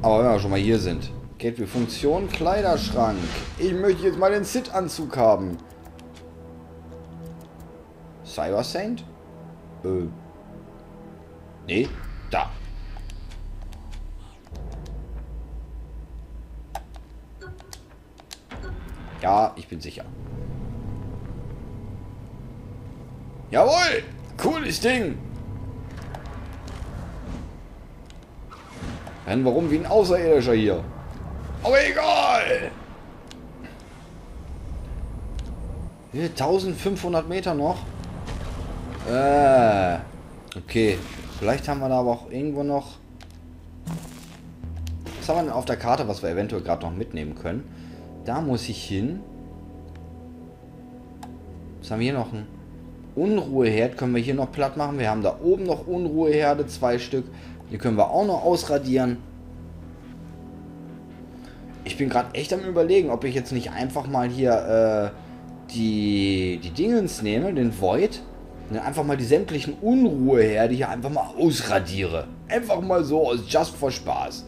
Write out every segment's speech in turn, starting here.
Aber wenn wir schon mal hier sind. Gateway Funktion, Kleiderschrank. Ich möchte jetzt mal den Sith-Anzug haben. Cyber Saint? Nee, da. Ja, ich bin sicher. Jawohl! Cooles Ding! Rennen wir rum wie ein Außerirdischer hier. Aber egal! Hier, 1500 Meter noch. Okay. Vielleicht haben wir da aber auch irgendwo noch... Was haben wir denn auf der Karte, was wir eventuell gerade noch mitnehmen können? Da muss ich hin. Was haben wir hier noch? Ein Unruheherd können wir hier noch platt machen. Wir haben da oben noch Unruheherde, 2 Stück. Die können wir auch noch ausradieren. Ich bin gerade echt am Überlegen, ob ich jetzt nicht einfach mal hier die Dingens nehme, den Void. Und dann einfach mal die sämtlichen Unruheherde hier einfach mal ausradiere. Einfach mal so, aus just for Spaß.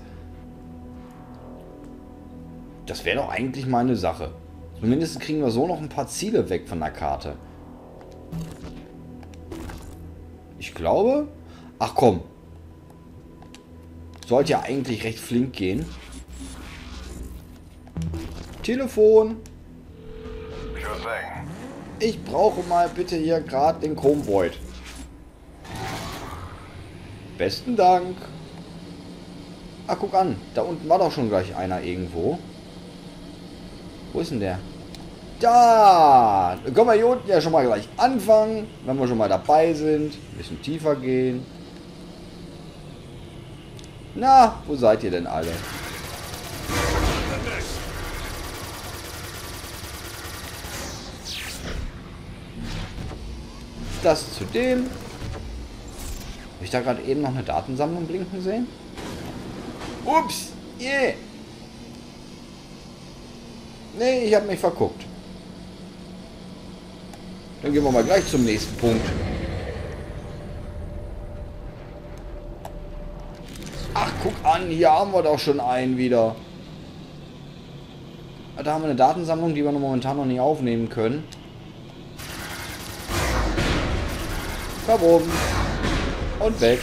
Das wäre doch eigentlich mal eine Sache. Zumindest kriegen wir so noch ein paar Ziele weg von der Karte. Ich glaube... Ach komm. Sollte ja eigentlich recht flink gehen. Telefon. Ich brauche mal bitte hier gerade den Chrome Void. Besten Dank. Ach, guck an. Da unten war doch schon gleich einer irgendwo. Wo ist denn der? Da! Dann können wir hier unten ja schon mal gleich anfangen. Wenn wir schon mal dabei sind. Ein bisschen tiefer gehen. Na, wo seid ihr denn alle? Das zu dem. Habe ich da gerade eben noch eine Datensammlung blinken sehen? Ups! Yeah! Nee, ich habe mich verguckt. Dann gehen wir mal gleich zum nächsten Punkt. Ach, guck an, hier haben wir doch schon einen wieder. Da haben wir eine Datensammlung, die wir momentan noch nicht aufnehmen können. Warum? Und weg.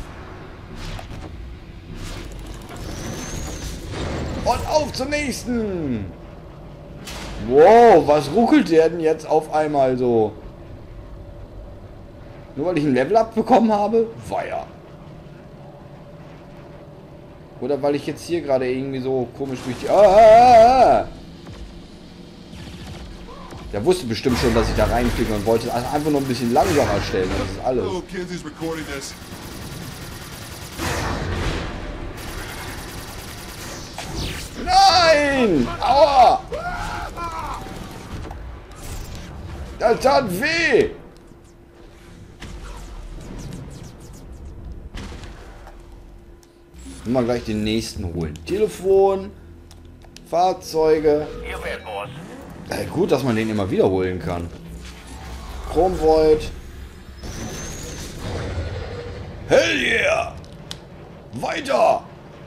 Und auf zum nächsten. Wow, was ruckelt der denn jetzt auf einmal so? Nur weil ich ein Level-Up bekommen habe? Weia. Oder weil ich jetzt hier gerade irgendwie so komisch durch die... Der wusste bestimmt schon, dass ich da reinfliege und wollte also einfach nur ein bisschen langsamer stellen. Das ist alles. Nein! Aua! Das tat weh! Mal gleich den nächsten holen. Telefon, Fahrzeuge. Gut, dass man den immer wiederholen kann. Chrome Void. Hell yeah! Weiter!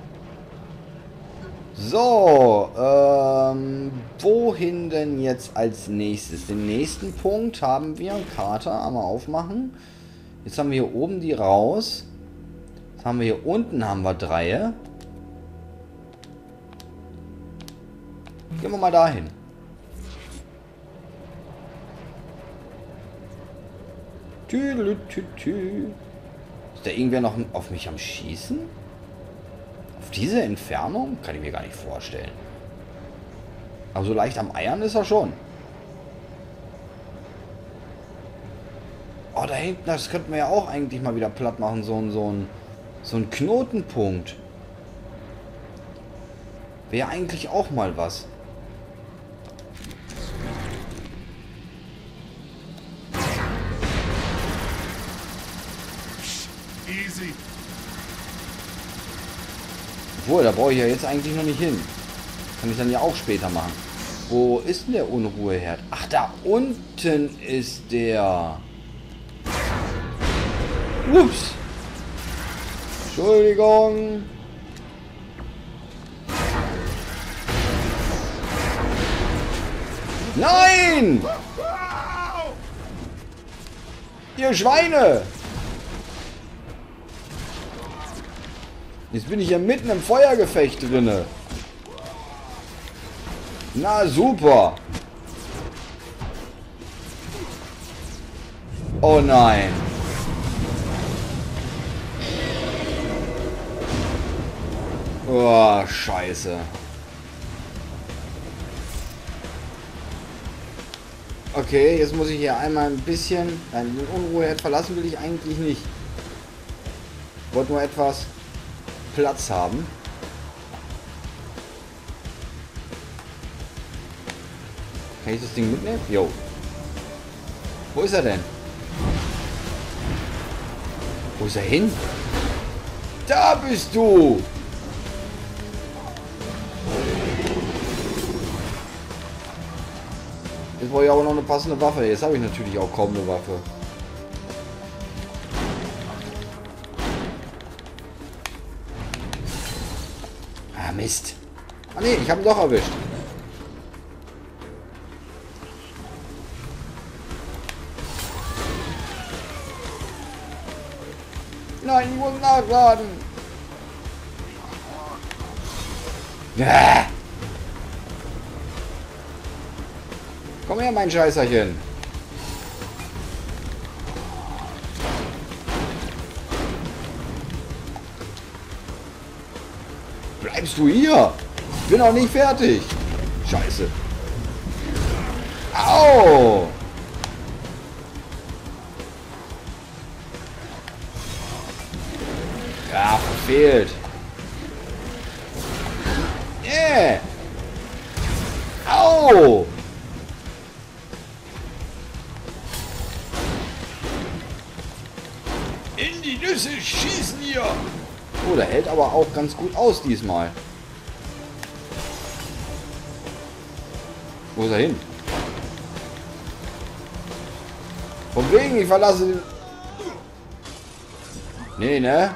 So, wohin denn jetzt als nächstes? Den nächsten Punkt haben wir. Karte, einmal aufmachen. Jetzt haben wir hier oben die raus. Jetzt haben wir hier unten haben wir 3. Gehen wir mal dahin. Tü. Ist da irgendwer noch auf mich am Schießen? Auf diese Entfernung? Kann ich mir gar nicht vorstellen. Aber so leicht am Eiern ist er schon. Oh, da hinten, das könnten wir ja auch eigentlich mal wieder platt machen. So ein Knotenpunkt. Wäre eigentlich auch mal was. Easy. Obwohl, da brauche ich ja jetzt eigentlich noch nicht hin. Kann ich dann ja auch später machen. Wo ist denn der Unruheherd? Ach, da unten ist der. Ups. Entschuldigung. Nein! Ihr Schweine! Jetzt bin ich ja mitten im Feuergefecht drinne. Na super. Oh nein. Oh, scheiße. Okay, jetzt muss ich hier einmal ein bisschen... Nein, den Unruheherd verlassen will ich eigentlich nicht. Ich wollte nur etwas Platz haben. Kann ich das Ding mitnehmen? Jo. Wo ist er denn? Wo ist er hin? Da bist du! Jetzt brauche ich aber noch eine passende Waffe. Jetzt habe ich natürlich auch kaum eine Waffe. Ah, Mist. Ah ne, ich habe ihn doch erwischt. Nein, ich muss nachladen. Ja. Komm her, mein Scheißerchen. Bleibst du hier? Ich bin noch nicht fertig. Scheiße. Au! Ja, verfehlt. Yeah. Au! In die Nüsse schießen hier! Oh, der hält aber auch ganz gut aus diesmal. Wo ist er hin? Von wegen, ich verlasse den... Nee, ne?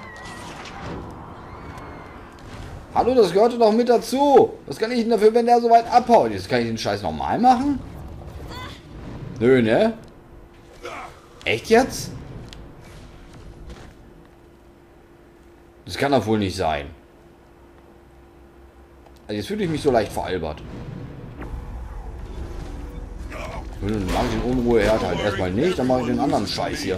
Hallo, das gehörte doch mit dazu. Was kann ich denn dafür, wenn der so weit abhaut? Jetzt kann ich den Scheiß nochmal machen? Nö, ne? Echt jetzt? Das kann doch wohl nicht sein. Also jetzt fühle ich mich so leicht veralbert. Dann mache ich den Unruheherd halt erstmal nicht, dann mache ich den anderen Scheiß hier.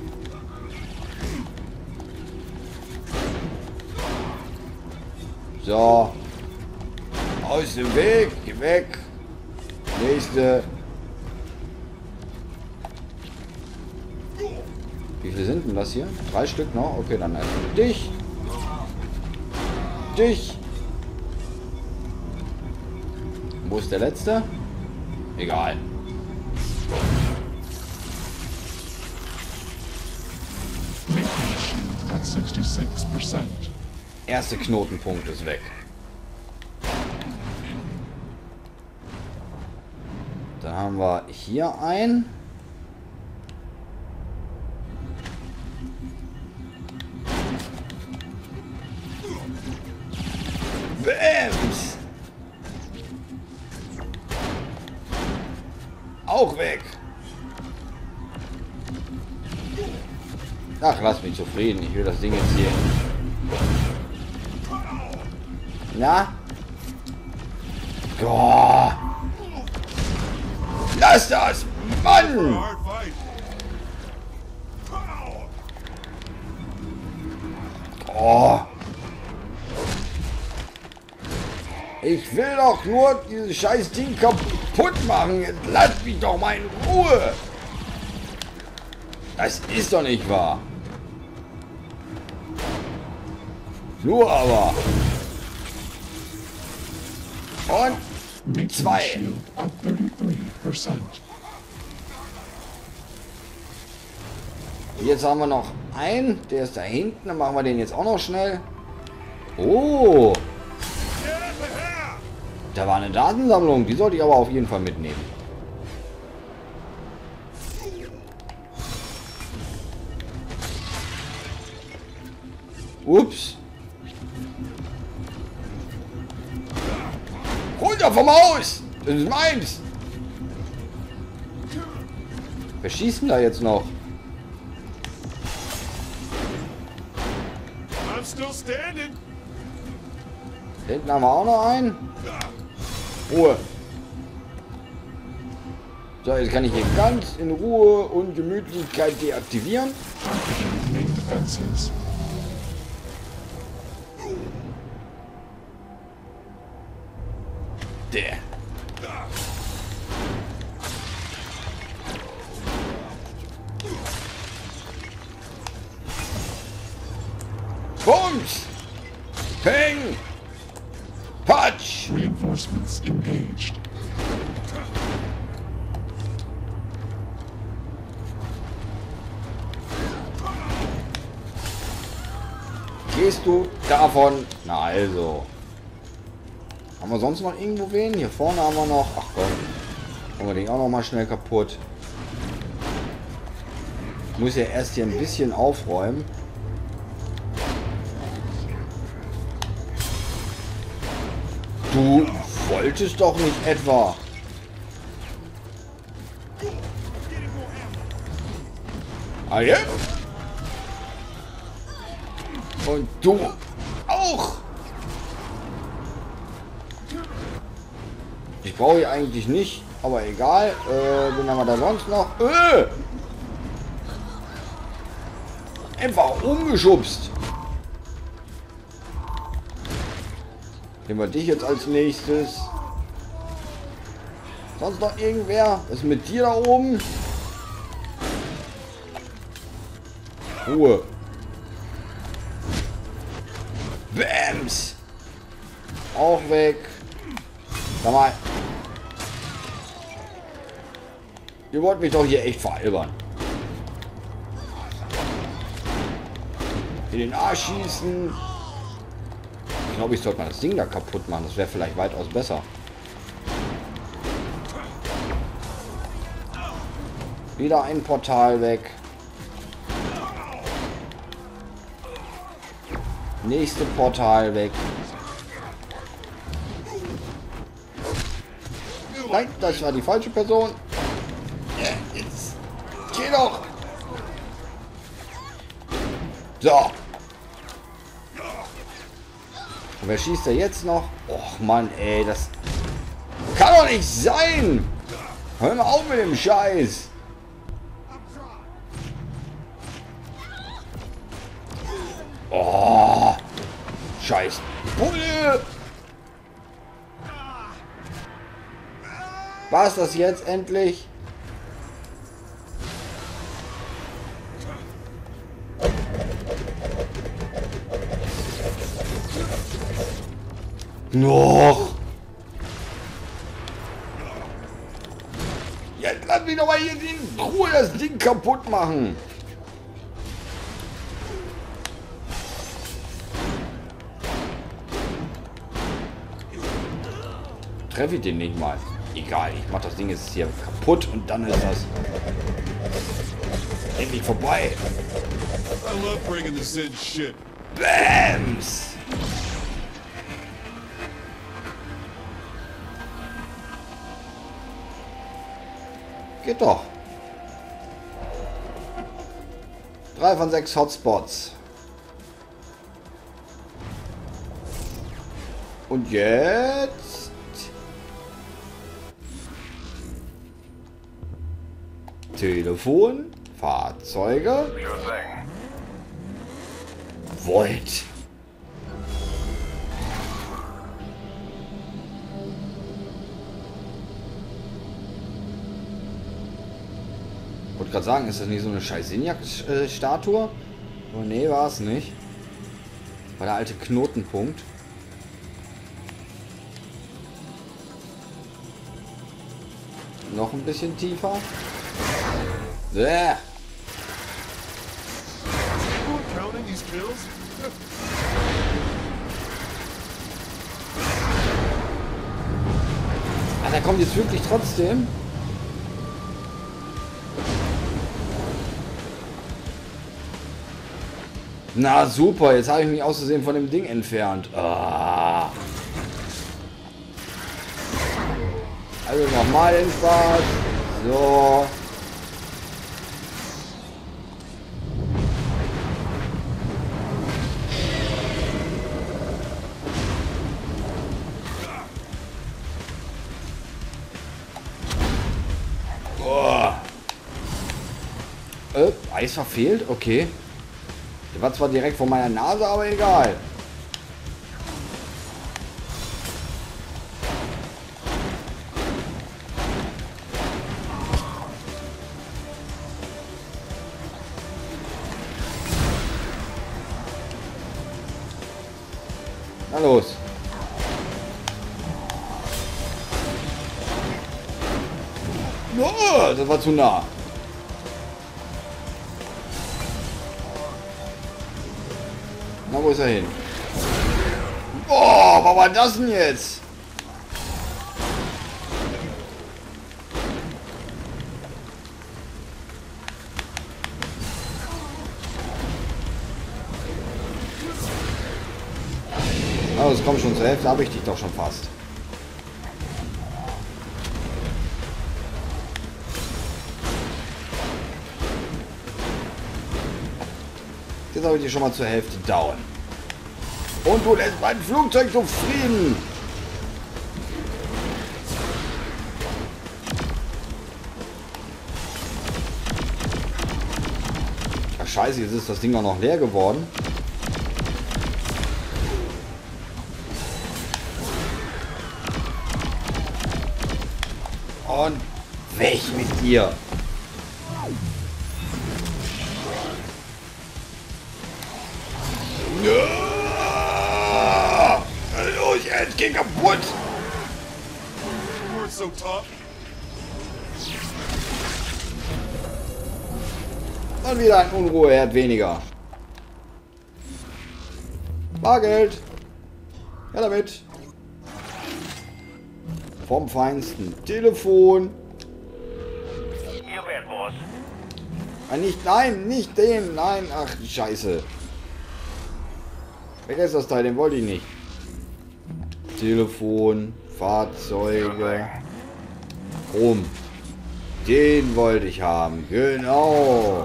So. Aus dem Weg. Geh weg. Nächste. Wie viele sind denn das hier? 3 Stück noch? Okay, dann erstmal dich. Dich. Wo ist der letzte? Egal. Erste Knotenpunkt ist weg. Dann haben wir hier ein. Bams! Auch weg! Ach, lass mich zufrieden. Ich will das Ding jetzt hier. Na? Oh. Lass das! Mann! Oh. Ich will doch nur dieses scheiß Ding kaputt machen. Jetzt lass mich doch mal in Ruhe. Das ist doch nicht wahr. Nur aber. Und 2. Jetzt haben wir noch einen. Der ist da hinten. Dann machen wir den jetzt auch noch schnell. Oh. Da war eine Datensammlung. Die sollte ich aber auf jeden Fall mitnehmen. Ups. Runter vom Haus! Das ist meins! Wer schießt denn da jetzt noch? I'm still standing. Da hinten haben wir auch noch einen. Ruhe. So, jetzt kann ich hier ganz in Ruhe und Gemütlichkeit deaktivieren. Make defenses. Der. Bums! Peng! Patsch! Reinforcements engaged. Gehst du davon? Na also. Haben wir sonst noch irgendwo wen? Hier vorne haben wir noch. Ach komm. Machen wir den auch noch mal schnell kaputt. Ich muss ja erst hier ein bisschen aufräumen. Du wolltest doch nicht etwa. Ah ja? Und du auch. Ich brauche ich eigentlich nicht, aber egal. Wen haben wir da sonst noch? Einfach umgeschubst. Nehmen wir dich jetzt als nächstes. Sonst noch irgendwer? Was ist mit dir da oben? Ruhe. Bams. Auch weg. Sag mal. Ihr wollt mich doch hier echt veralbern. In den Arsch schießen. Ich glaube, ich sollte mal das Ding da kaputt machen. Das wäre vielleicht weitaus besser. Wieder ein Portal weg. Nächste Portal weg. Nein, das war die falsche Person. Ja, jetzt. Geh doch. So. Und wer schießt da jetzt noch? Och Mann, ey, das kann doch nicht sein. Hör mal auf mit dem Scheiß. Oh, Scheiß Bulle. War's das jetzt endlich? Noch. Jetzt lass mich doch mal hier in Ruhe das Ding kaputt machen. Treffe ich den nicht mal. Egal, ich mach das Ding jetzt hier kaputt und dann ist das endlich vorbei. I love bringing this in shit. Bams! Geht doch. 3 von 6 Hotspots. Und jetzt Telefon, Fahrzeuge, Volt. Ich wollte gerade sagen, ist das nicht so eine scheiß Sinjak-Statue? Oh nee, war es nicht. War der alte Knotenpunkt. Noch ein bisschen tiefer. Counting these kills? Ah, der kommt jetzt wirklich trotzdem. Na super, jetzt habe ich mich aus Versehen von dem Ding entfernt. Ah. Also nochmal den Spaß. So. Oh. Eis verfehlt? Okay. Der war zwar direkt vor meiner Nase, aber egal. Na los. Oh, das war zu nah. Na, wo ist er hin? Boah, was war das denn jetzt? Also, komm schon zur Hälfte, habe ich dich doch schon fast. Jetzt habe ich dich schon mal zur Hälfte down. Und du lässt mein Flugzeug zufrieden. Ach scheiße, jetzt ist das Ding auch noch leer geworden. Und weg mit dir. Los jetzt, geh kaputt! You weren't so tough. Und wieder ein Unruheherd weniger. Bargeld! Ja damit! Vom Feinsten. Telefon! Hier, Boss. Nein, nicht den! Nein, ach, scheiße. Vergesst das Teil, den wollte ich nicht. Telefon, Fahrzeuge, Rum. Den wollte ich haben, genau.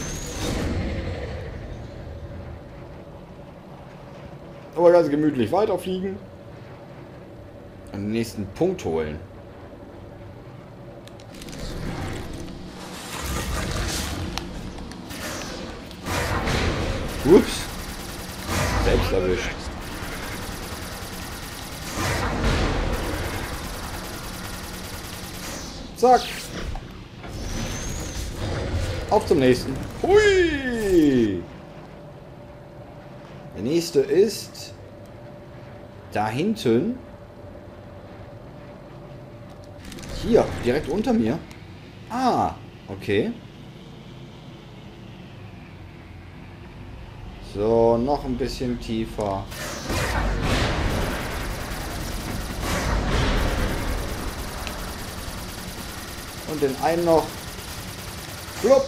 Aber ganz gemütlich weiterfliegen. Und den nächsten Punkt holen. Ups. Selbst erwischt. Zack. Auf zum nächsten. Hui. Der nächste ist da hinten. Hier, direkt unter mir. Ah, okay. So, noch ein bisschen tiefer. Und den einen noch. Flupp.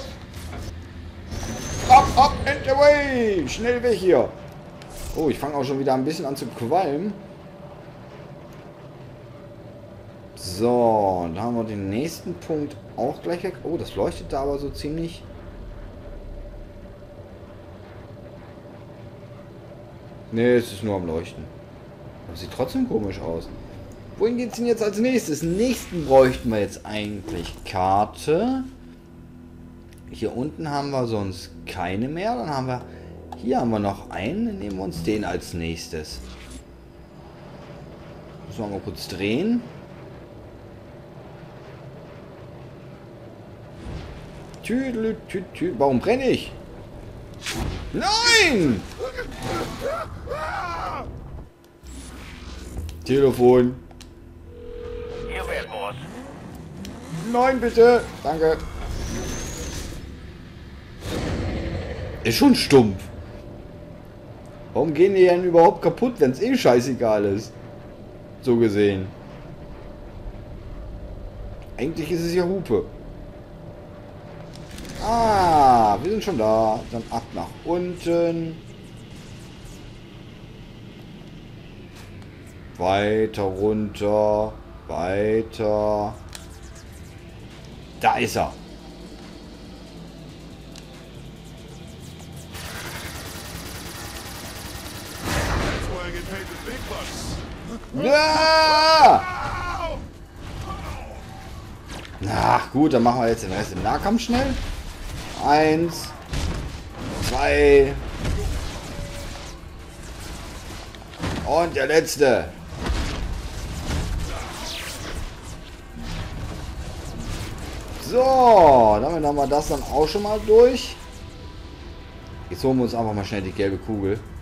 Up, and away. Schnell weg hier. Oh, ich fange auch schon wieder ein bisschen an zu qualmen. So, da haben wir den nächsten Punkt auch gleich weg. Oh, das leuchtet da aber so ziemlich. Ne, es ist nur am Leuchten. Aber sieht trotzdem komisch aus. Wohin geht's denn jetzt als nächstes? Nächsten bräuchten wir jetzt eigentlich Karte. Hier unten haben wir sonst keine mehr. Dann haben wir... Hier haben wir noch einen. Dann nehmen wir uns den als nächstes. Müssen wir mal kurz drehen. Tüdelütütü. Warum brenne ich? Nein! Telefon. Hier, Boss. Nein, bitte. Danke. Ist schon stumpf. Warum gehen die denn überhaupt kaputt, wenn es eh scheißegal ist? So gesehen. Eigentlich ist es ja Hupe. Ah, wir sind schon da. Dann ab nach unten. Weiter runter. Weiter. Da ist er. That's why I get paid the big bucks. Ja! Ach gut, dann machen wir jetzt den Rest im Nahkampf schnell. 1, 2 und der letzte. So, damit haben wir das dann auch schon mal durch. Jetzt holen wir uns einfach mal schnell die gelbe Kugel.